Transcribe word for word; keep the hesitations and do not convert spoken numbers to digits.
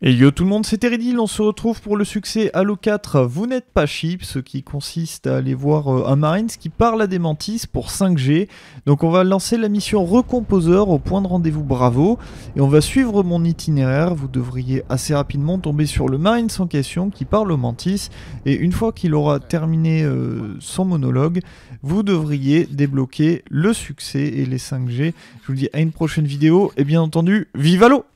Et yo tout le monde, c'est Teridil, on se retrouve pour le succès Halo quatre, vous n'êtes pas cheap, ce qui consiste à aller voir euh, un Marines qui parle à des mantis pour cinq G. Donc on va lancer la mission Recomposeur au point de rendez-vous Bravo, et on va suivre mon itinéraire. Vous devriez assez rapidement tomber sur le Marines en question qui parle aux mantis, et une fois qu'il aura terminé euh, son monologue, vous devriez débloquer le succès et les cinq G. Je vous dis à une prochaine vidéo, et bien entendu, vive Halo!